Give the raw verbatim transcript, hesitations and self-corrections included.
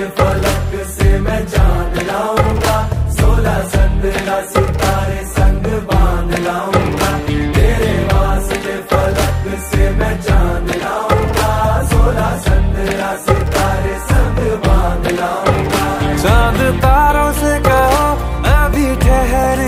फलक से मैं जान लाऊंगा, सोलह संद्रा सितारा